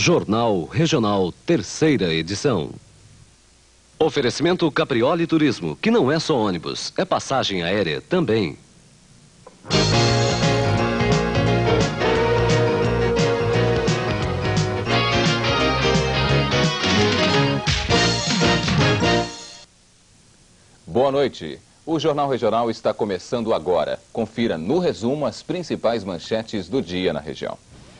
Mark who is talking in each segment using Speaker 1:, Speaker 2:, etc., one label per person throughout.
Speaker 1: Jornal Regional, 3ª edição. Oferecimento Caprioli Turismo, que não é só ônibus, é passagem aérea também.
Speaker 2: Boa noite. O Jornal Regional está começando agora. Confira no resumo as principais manchetes do dia na região.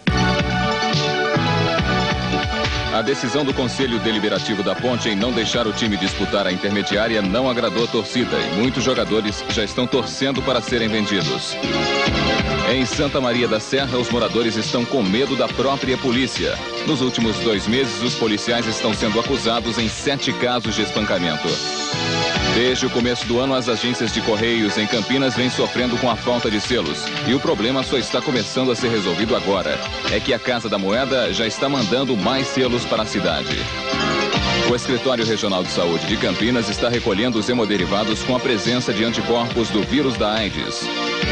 Speaker 2: A decisão do Conselho Deliberativo da Ponte em não deixar o time disputar a intermediária não agradou a torcida e muitos jogadores já estão torcendo para serem vendidos. Em Santa Maria da Serra, os moradores estão com medo da própria polícia. Nos últimos 2 meses, os policiais estão sendo acusados em 7 casos de espancamento. Desde o começo do ano, as agências de Correios em Campinas vêm sofrendo com a falta de selos. E o problema só está começando a ser resolvido agora. É que a Casa da Moeda já está mandando mais selos para a cidade. O Escritório Regional de Saúde de Campinas está recolhendo os hemoderivados com a presença de anticorpos do vírus da AIDS.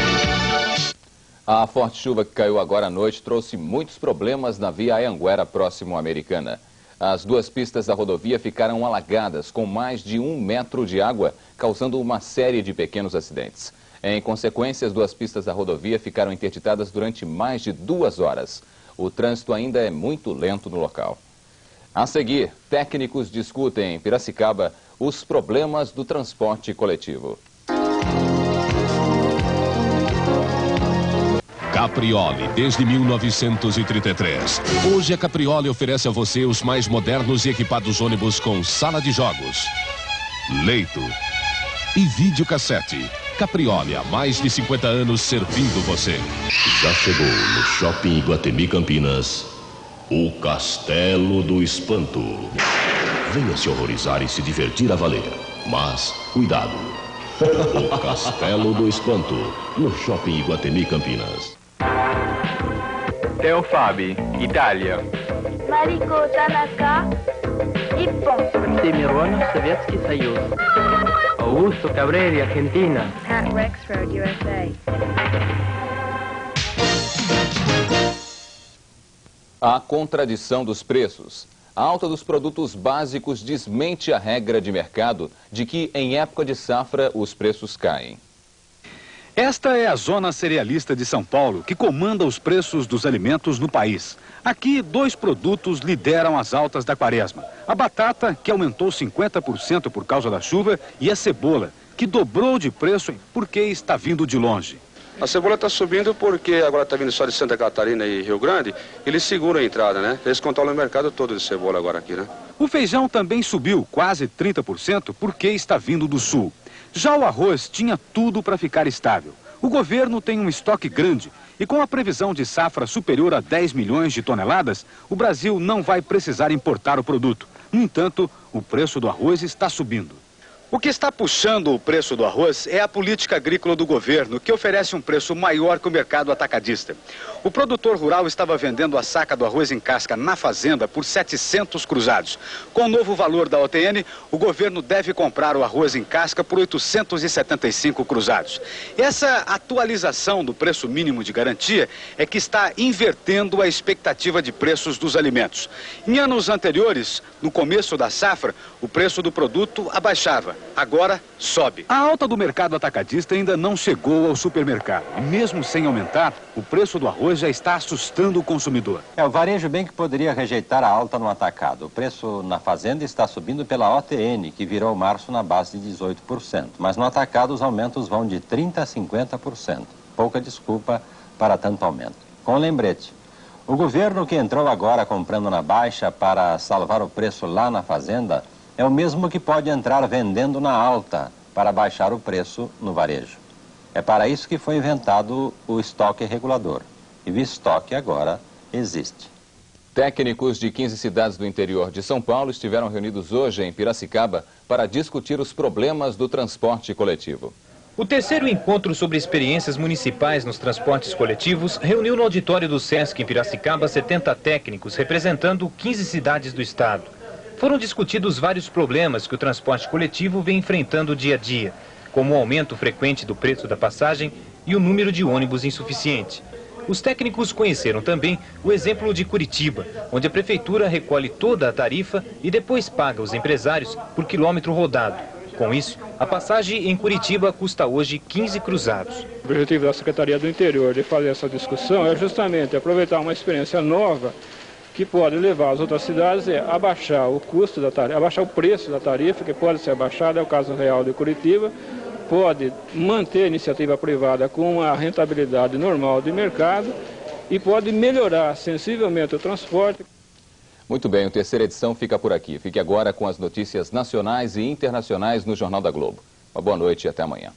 Speaker 2: A forte chuva que caiu agora à noite trouxe muitos problemas na via Anhanguera, próximo à Americana. As 2 pistas da rodovia ficaram alagadas com mais de 1 metro de água, causando uma série de pequenos acidentes. Em consequência, as 2 pistas da rodovia ficaram interditadas durante mais de 2 horas. O trânsito ainda é muito lento no local. A seguir, técnicos discutem em Piracicaba os problemas do transporte coletivo.
Speaker 3: Caprioli, desde 1933. Hoje a Caprioli oferece a você os mais modernos e equipados ônibus com sala de jogos, leito e videocassete. Caprioli, há mais de 50 anos servindo você.
Speaker 4: Já chegou no Shopping Iguatemi Campinas, o Castelo do Espanto. Venha se horrorizar e se divertir a valer, mas cuidado. O Castelo do Espanto, no Shopping Iguatemi Campinas.
Speaker 5: Teo Fabi, Itália.
Speaker 6: Mariko Tanaka, Nippon.
Speaker 7: Оксимирон, Советский Союз. Augusto Cabreri, Argentina.
Speaker 6: At Rexroad, USA.
Speaker 2: A contradição dos preços. A alta dos produtos básicos desmente a regra de mercado de que, em época de safra, os preços caem.
Speaker 8: Esta é a zona cerealista de São Paulo, que comanda os preços dos alimentos no país. Aqui, 2 produtos lideram as altas da quaresma. A batata, que aumentou 50% por causa da chuva, e a cebola, que dobrou de preço porque está vindo de longe.
Speaker 9: A cebola está subindo porque agora está vindo só de Santa Catarina e Rio Grande. Eles seguram a entrada, né? Eles controlam o mercado todo de cebola agora aqui, né?
Speaker 8: O feijão também subiu quase 30% porque está vindo do sul. Já o arroz tinha tudo para ficar estável. O governo tem um estoque grande e com a previsão de safra superior a 10 milhões de toneladas, o Brasil não vai precisar importar o produto. No entanto, o preço do arroz está subindo. O que está puxando o preço do arroz é a política agrícola do governo, que oferece um preço maior que o mercado atacadista. O produtor rural estava vendendo a saca do arroz em casca na fazenda por 700 cruzados. Com o novo valor da OTN, o governo deve comprar o arroz em casca por 875 cruzados. Essa atualização do preço mínimo de garantia é que está invertendo a expectativa de preços dos alimentos. Em anos anteriores, no começo da safra, o preço do produto abaixava. Agora sobe. A alta do mercado atacadista ainda não chegou ao supermercado. E mesmo sem aumentar, o preço do arroz já está assustando o consumidor.
Speaker 10: O varejo bem que poderia rejeitar a alta no atacado. O preço na fazenda está subindo pela OTN, que virou março na base de 18%. Mas no atacado os aumentos vão de 30% a 50%. Pouca desculpa para tanto aumento. Com lembrete, o governo que entrou agora comprando na baixa para salvar o preço lá na fazenda é o mesmo que pode entrar vendendo na alta para baixar o preço no varejo. É para isso que foi inventado o estoque regulador. E o estoque agora existe.
Speaker 2: Técnicos de 15 cidades do interior de São Paulo estiveram reunidos hoje em Piracicaba para discutir os problemas do transporte coletivo.
Speaker 11: O 3º encontro sobre experiências municipais nos transportes coletivos reuniu no auditório do Sesc em Piracicaba 70 técnicos representando 15 cidades do estado. Foram discutidos vários problemas que o transporte coletivo vem enfrentando dia a dia, como o aumento frequente do preço da passagem e o número de ônibus insuficiente. Os técnicos conheceram também o exemplo de Curitiba, onde a prefeitura recolhe toda a tarifa e depois paga os empresários por quilômetro rodado. Com isso, a passagem em Curitiba custa hoje 15 cruzados.
Speaker 12: O objetivo da Secretaria do Interior de fazer essa discussão é justamente aproveitar uma experiência nova que pode levar as outras cidades a abaixar o custo da tarifa, abaixar o preço da tarifa, que pode ser abaixado, é o caso real de Curitiba, pode manter a iniciativa privada com uma rentabilidade normal de mercado e pode melhorar sensivelmente o transporte.
Speaker 2: Muito bem, o Terceira Edição fica por aqui. Fique agora com as notícias nacionais e internacionais no Jornal da Globo. Uma boa noite e até amanhã.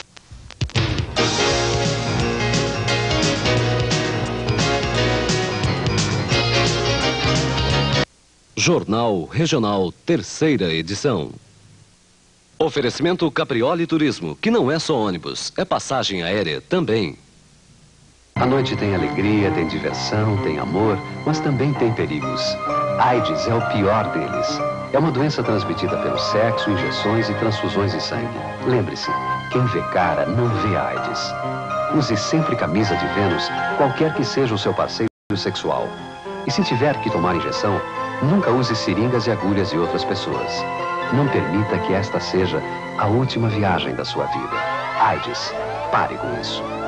Speaker 1: Jornal Regional, Terceira Edição. Oferecimento Caprioli Turismo, que não é só ônibus, é passagem aérea também.
Speaker 13: A noite tem alegria, tem diversão, tem amor, mas também tem perigos. AIDS é o pior deles. É uma doença transmitida pelo sexo, injeções e transfusões de sangue. Lembre-se, quem vê cara não vê AIDS. Use sempre camisa de Vênus, qualquer que seja o seu parceiro sexual. E se tiver que tomar injeção, nunca use seringas e agulhas de outras pessoas. Não permita que esta seja a última viagem da sua vida. AIDS, pare com isso.